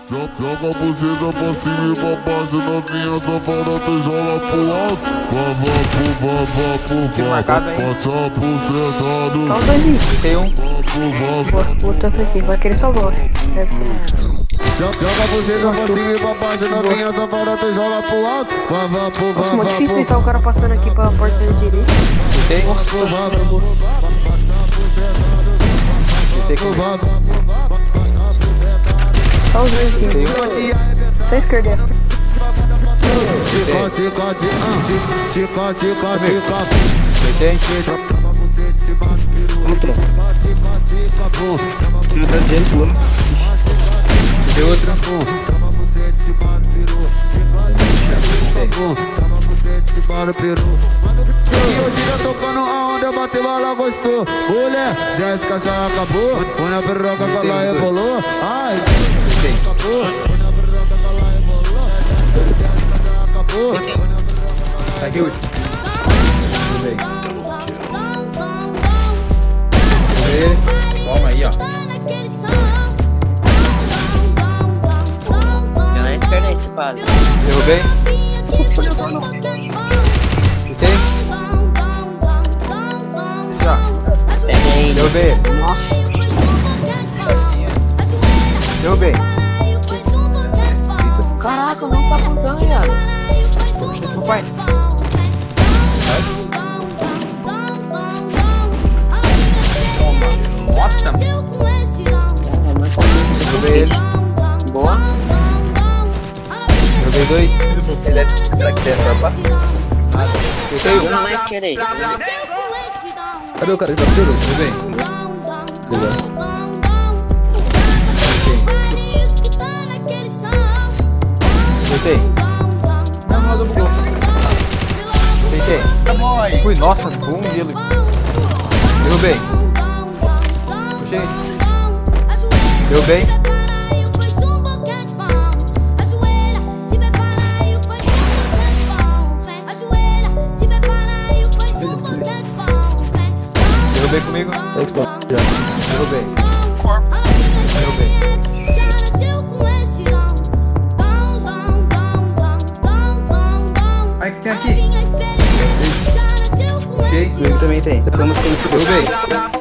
Joga a buzina pra cima e pra baixo, novinha safada, tu joga pro alto. Vá, bate a bucetado. Só dois itens. Tem um. Outro aqui, vai querer só bola. Joga a buzina pra cima e pra baixo, novinha safada, tu joga pro alto. Nossa, muito difícil tentar o cara passando aqui pela porta da direita. Tem. Só os dois aqui. Só a esquerda. Tem outro. E hoje já tocando aonde eu bati bala, gostou. Mulher, Jéssica só acabou. Põe na piroca que ela rebolou. Ai, acabou. Põe na piroca que ela rebolou. Jéssica só acabou. Tá aqui, último. Toma aí, ó. Eu não espero esse padre. Derrubei. Chutei. Já. Peguei. Derrubei. Nossa. Derrubei. Caraca, não tá apontando, viado. Papai. Nossa. Derrubei ele. Boa. Derrubei dois. Será que tem tropa? Chutei um. Uma na esquerda aí. Cadê o cara que tá pegando? Derrubei. Chutei. Não, não, bugou. Deitei. Fui, nossa, bom gelo. Derrubei. Puxei. Derrubei. Derrubei comigo. Derrubei. Derrubei. Aí que tem aqui. Puxei. Comigo também tem. Derrubei.